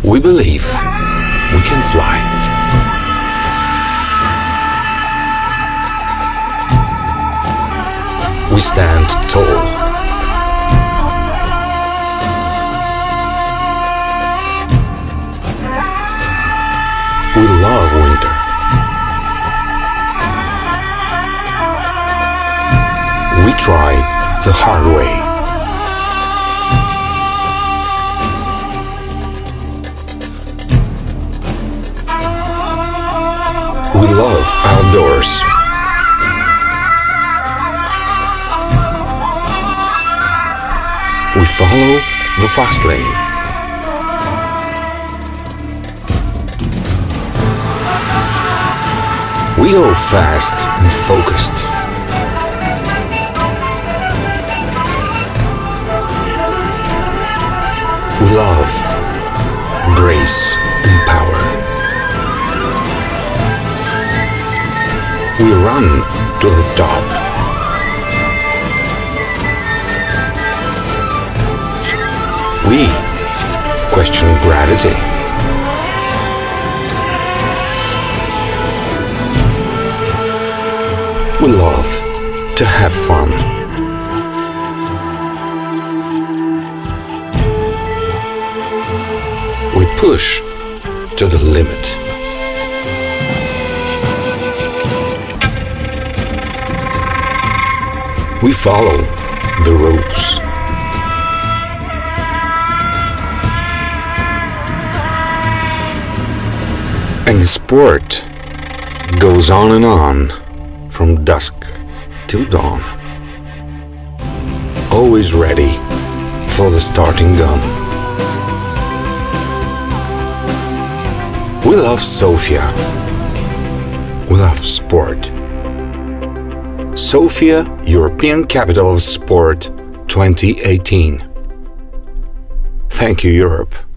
We believe we can fly. We stand tall. We love winter. We try the hard way. We love outdoors. We follow the fast lane. We go fast and focused. We love grace and power. We run to the top. We question gravity. We love to have fun. We push to the limit. We follow the rules. And the sport goes on and on from dusk till dawn. Always ready for the starting gun. We love Sofia. We love sport. Sofia, European Capital of Sport 2018. Thank you, Europe.